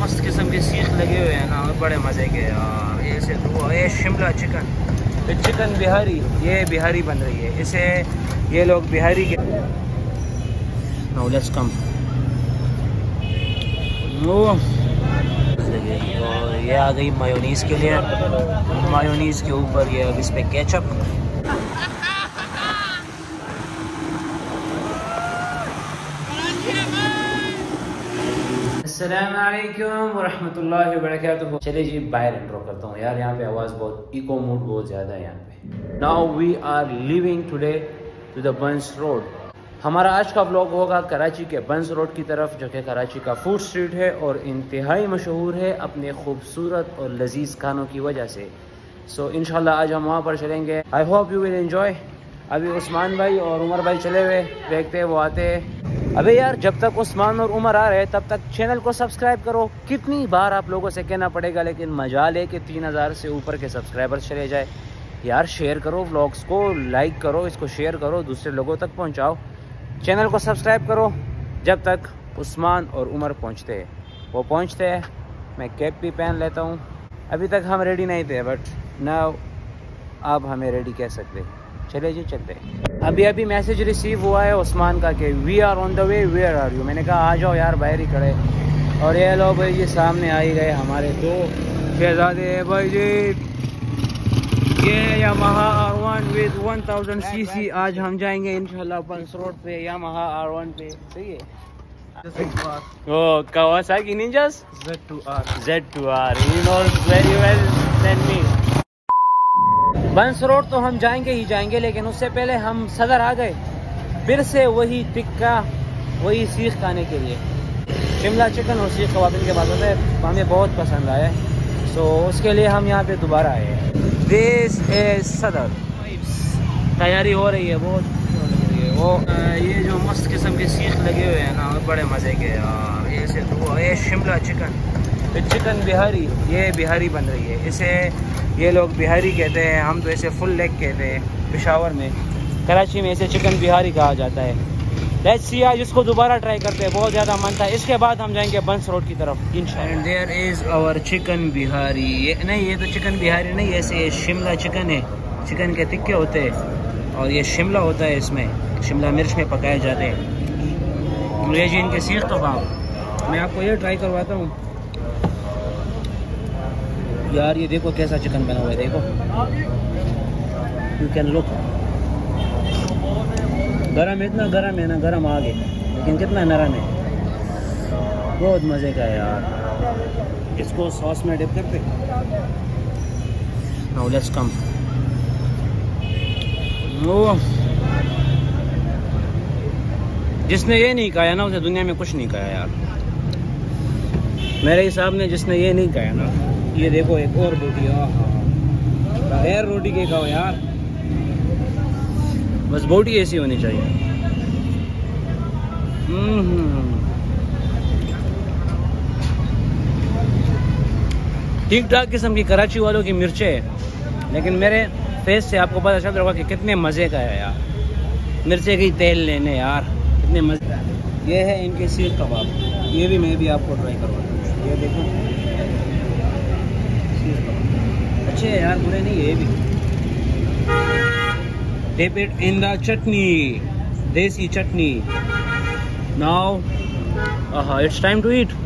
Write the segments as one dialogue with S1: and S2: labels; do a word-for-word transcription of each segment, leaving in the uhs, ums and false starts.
S1: मस्त किस्म के सीख लगे हुए हैं ना, बड़े मज़े के यार। ये से तो ये शिमला चिकन, ये चिकन बिहारी, ये बिहारी बन रही है, इसे ये लोग बिहारी के। Now let's come. और ये आ गई मायोनीज़ के लिए, मायोनीज़ के ऊपर ये अब इस पे केचप। अस्सलामुअलैकुम वरहमतुल्लाहि वबरकातुहू। चलिए जी बाहर इंट्रो करता हूँ यार, यहाँ पे आवाज़ बहुत इको मूड बहुत ज़्यादा है यहाँ पे। Now we are living today to the Burns Road. हमारा आज का व्लॉग होगा कराची के बंस रोड की तरफ, जो कि कराची का फूड स्ट्रीट है और इंतहाई मशहूर है अपने खूबसूरत और लजीज खानों की वजह से। सो so, इंशाल्लाह आज हम वहाँ पर चलेंगे। I hope you will enjoy. अभी उस्मान भाई और उमर भाई चले हुए, देखते हैं वो आते हैं। अबे यार जब तक उस्मान और उमर आ रहे हैं तब तक चैनल को सब्सक्राइब करो। कितनी बार आप लोगों से कहना पड़ेगा, लेकिन मजाल है कि तीन हज़ार से ऊपर के सब्सक्राइबर्स चले जाए। यार शेयर करो व्लॉग्स को, लाइक करो, इसको शेयर करो, दूसरे लोगों तक पहुंचाओ। चैनल को सब्सक्राइब करो जब तक उस्मान और उमर पहुंचते हैं। वो पहुंचते हैं, मैं कैप भी पहन लेता हूँ। अभी तक हम रेडी नहीं थे, बट नाउ आप हमें रेडी कह सकते। चले जी चलते। अभी अभी मैसेज रिसीव हुआ है उस्मान का कि we are on the way, where are you. मैंने कहा आ जाओ यार, बाहर ही खड़े। और ये लो भाई, ये सामने आ ही गए हमारे दो शहजादे भाई जी। ये Yamaha R one with one thousand C C. आज हम जाएंगे इंशाल्लाह बंस रोड पे, यामाहा आर वन पे। सही है। Oh Kawasaki ninjas Z two R, Z two R, you know very well than me. Burns Road तो हम जाएंगे ही जाएंगे, लेकिन उससे पहले हम सदर आ गए फिर से वही टिक्का, वही सीख खाने के लिए। शिमला चिकन और सीख कबाब इनके पास होता है, हमें बहुत पसंद आया है। सो उसके लिए हम यहाँ पे दोबारा आए हैं। दिस इज सदर। तैयारी हो रही है बहुत हो रही है। वो ये जो मस्त किस्म के सीख लगे हुए हैं ना, बड़े मज़े के यार। ये से तो ये शिमला चिकन, ये चिकन बिहारी, ये बिहारी बन रही है, इसे ये लोग बिहारी कहते हैं, हम तो इसे फुल लेग कहते हैं पेशावर में। कराची में इसे चिकन बिहारी कहा जाता है। लेट्स सी, आज इसको दोबारा ट्राई करते हैं, बहुत ज़्यादा मन था। इसके बाद हम जाएंगे बंस रोड की तरफ इंशाल्लाह। There is our chicken Bihari. ये नहीं, ये तो चिकन बिहारी नहीं, ऐसे शिमला चिकन है। चिकन के टिक्के होते हैं और ये शिमला होता है, इसमें शिमला मिर्च में पकाए जाते हैं। ये जी इनके सीख कबाब, मैं आपको ये ट्राई करवाता हूँ यार। ये देखो कैसा चिकन बना हुआ है, देखो, यू कैन लुक। गरम इतना गरम है ना, गरम आगे, लेकिन कितना नरम है, बहुत मज़े का है यार। इसको सॉस में डिप करते। Now let's come. जिसने ये नहीं खाया ना, उसे दुनिया में कुछ नहीं खाया यार। मेरे हिसाब में जिसने ये नहीं खाया ना, ये देखो एक और रोटी, बगैर रोटी के खाओ यार, बस बोटी ऐसी होनी चाहिए। ठीक ठाक किस्म की कराची वालों की मिर्चें है, लेकिन मेरे फेस से आपको पता चल रहा होगा कि कितने मज़े का है यार। मिर्चे की तेल लेने यार, कितने मज़े। ये है इनके सीख कबाब, ये भी मैं भी आपको ट्राई करवाता हूँ। ये देखो अच्छे है यार, बुरे नहीं है ये भी। Dip it in the chutney, desi chutney. Now, uh, it's time to eat.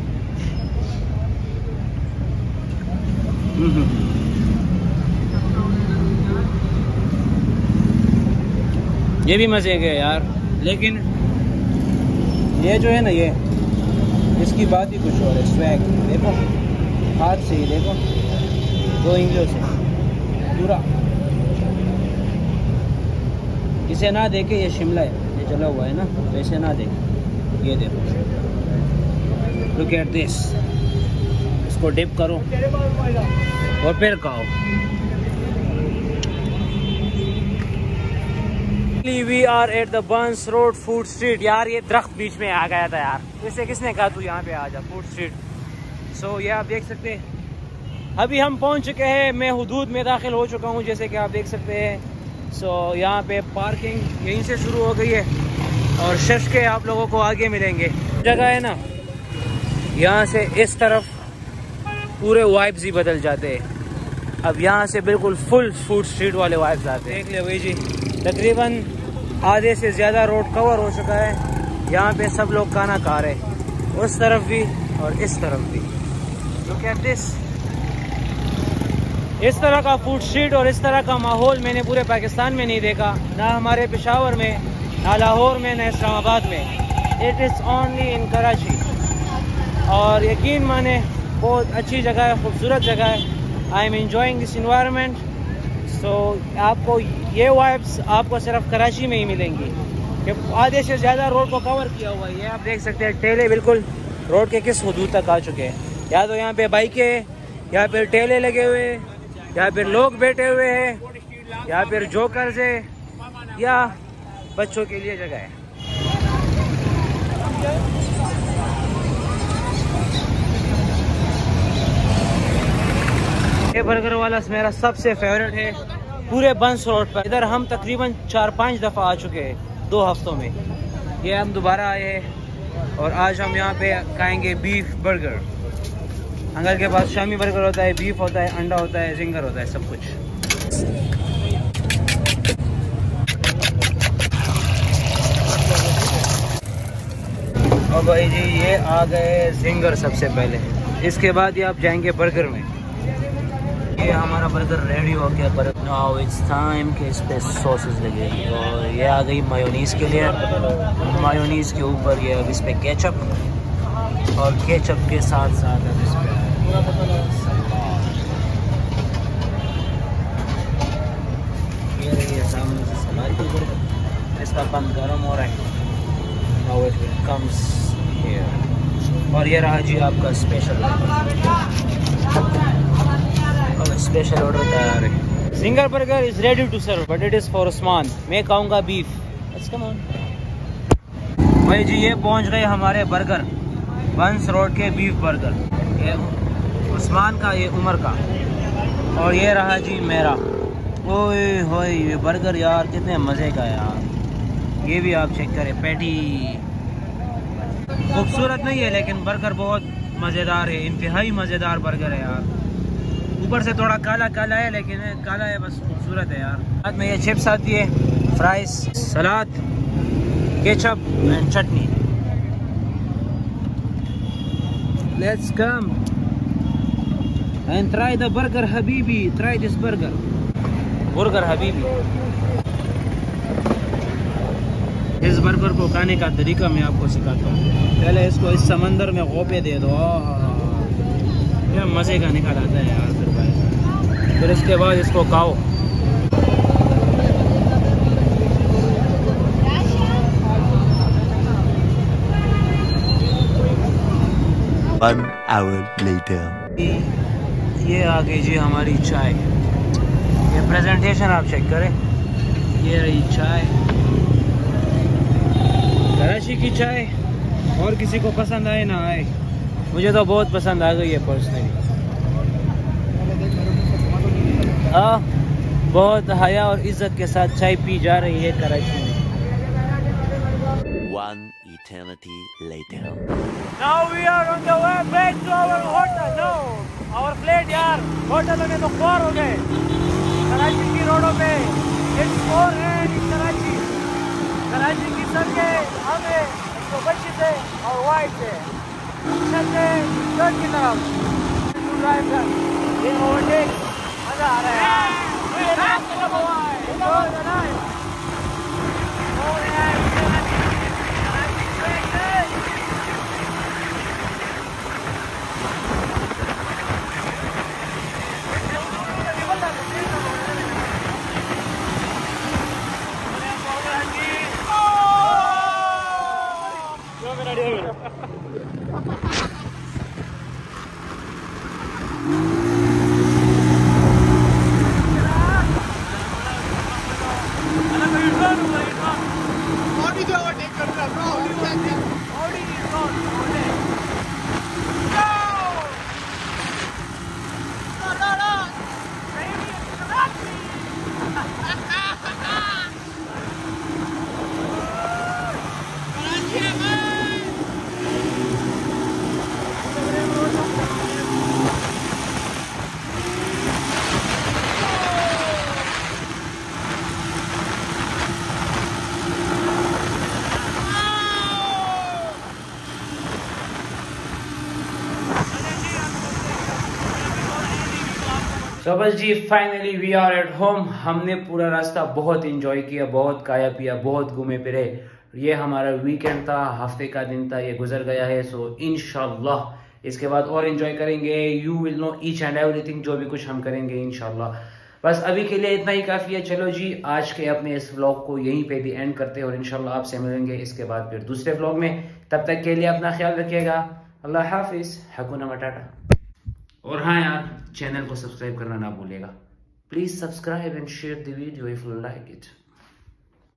S1: ये भी मजे के यार, लेकिन ये जो है ना, ये इसकी बात ही कुछ और है। स्वैग देखो, हाथ से ही देखो, दो इंग्लियों से पूरा। इसे ना देखे, ये शिमला है, ये जला हुआ है ना, तो इसे ना देखे। ये देखो, लुक एट दिस। इसको डिप करो और फिर खाओ। We are at the Burns Road food street. यार ये दरख्त बीच में आ गया था यार, इसे किसने कहा तू यहाँ पे आ जा, फूड स्ट्रीट। सो so, ये आप देख सकते हैं, अभी हम पहुँच चुके हैं। मैं हुदूद में दाखिल हो चुका हूँ, जैसे कि आप देख सकते हैं। सो so, यहाँ पे पार्किंग यहीं से शुरू हो गई है और शश के आप लोगों को आगे मिलेंगे। जगह है ना, यहाँ से इस तरफ पूरे वाइब्स ही बदल जाते हैं। अब यहाँ से बिल्कुल फुल फूड स्ट्रीट वाले वाइब्स आते हैं। देख ले भाई जी, तकरीबन आधे से ज़्यादा रोड कवर हो चुका है। यहाँ पे सब लोग खाना खा रहे हैं, उस तरफ भी और इस तरफ भी। Look at this. इस तरह का फूड स्ट्रीट और इस तरह का माहौल मैंने पूरे पाकिस्तान में नहीं देखा, ना हमारे पेशावर में, ना लाहौर में, ना इस्लामाबाद में। It is only in Karachi. और यकीन माने बहुत अच्छी जगह है, खूबसूरत जगह है। I am enjoying this environment. So आपको ये वाइब्स आपको सिर्फ कराची में ही मिलेंगी कि आधे से ज़्यादा रोड को कवर किया हुआ है। ये आप देख सकते हैं, ठेले बिल्कुल रोड के किस हदूद तक आ चुके हैं। या तो यहाँ पे बाइकें, या फिर ठेले लगे हुए, या फिर लोग बैठे हुए हैं, या फिर जोकर्स है, या बच्चों के लिए जगह है। ये बर्गर वाला मेरा सबसे फेवरेट है पूरे बंस रोड पर। इधर हम तकरीबन चार पांच दफ़ा आ चुके हैं दो हफ्तों में। ये हम दोबारा आए हैं और आज हम यहाँ पे खाएंगे बीफ बर्गर। अंकल के पास शामी बर्गर होता है, बीफ होता है, अंडा होता है, जिंगर होता है, सब कुछ। और भाई जी ये आ गए जिंगर सबसे पहले, इसके बाद ये आप जाएंगे बर्गर में। ये हमारा बर्गर रेडी हो गया। बर्गर नाउ इट्स टाइम कि इस पे सॉसेस लगे। और ये आ गई मायोनीज़ के लिए। मायोनीज़ के ऊपर ये अब इस पे केचप, और केचप के साथ साथ अब इस पे ये रही है सामने से सलाद की बर्गर। इसका बन गर्म हो रहा है। Now it comes here. और ये रहा जी आपका स्पेशल स्पेशल ऑर्डर तैयार है। Zinger burger is ready to serve but it is for Usman. मैं खाऊंगा बीफ। लेट्स कम ऑन भाई जी। ये पहुंच गए हमारे बर्गर, बंस रोड के बीफ बर्गर। ये उस्मान का, ये उमर का, और ये रहा जी मेरा। ओए होए ये बर्गर यार कितने मज़े का यार। ये भी आप चेक करें, पैटी खूबसूरत नहीं है लेकिन बर्गर बहुत मज़ेदार है। इंतहाई मज़ेदार बर्गर है यार। ऊपर से थोड़ा काला काला है लेकिन काला है बस, खूबसूरत है यार। साथ में ये चिप्स आती है, fries, salad, ketchup and chutney. Let's come and try the burger हबीबी। ट्राई दिस बर्गर बर्गर हबीबी। इस बर्गर को खाने का तरीका मैं आपको सिखाता हूँ। पहले इसको इस समंदर में गोपे दे दो, क्या मज़े का निकाल आता है यार। फिर भाई फिर इसके बाद इसको खाओ।
S2: One hour later.
S1: ये आ गई जी हमारी चाय। ये प्रेजेंटेशन आप चेक करें। ये रही चाय, कराची की चाय। और किसी को पसंद आए ना आए, मुझे तो बहुत पसंद आ गई है पर्सनली। हाँ, बहुत हया और इज्जत के साथ चाय पी जा रही है कराची में।
S2: One eternity later.
S1: Now we are on the way back to our hotel. No, our flight यार, होटलों में तो ख्वार हो गए। कराची की रोडों पे it's four है कराची। कराची की सड़कें हमें तो बच्चे थे और वाइट थे। चलते चर्च की तरफ ड्राइव कर। ये ओवरटेक मजा आ रहा है यार। तो बस जी finally we are at home. हमने पूरा रास्ता बहुत इंजॉय किया, बहुत खाया पिया, बहुत घूमे फिरे। ये हमारा वीकेंड था, हफ्ते का दिन था, ये गुजर गया है। सो इंशाल्लाह इसके बाद और इंजॉय करेंगे। You will know each and everything, जो भी कुछ हम करेंगे इंशाल्लाह। बस अभी के लिए इतना ही काफ़ी है। चलो जी आज के अपने इस व्लॉग को यहीं पे भी एंड करते हैं और इंशाल्लाह आपसे मिलेंगे इसके बाद फिर दूसरे व्लॉग में। तब तक के लिए अपना ख्याल रखिएगा। अल्लाह हाफिज़, हकुना मटाटा। और हाँ यार, चैनल को सब्सक्राइब करना ना भूलिएगा। Please subscribe and share the video if you like it.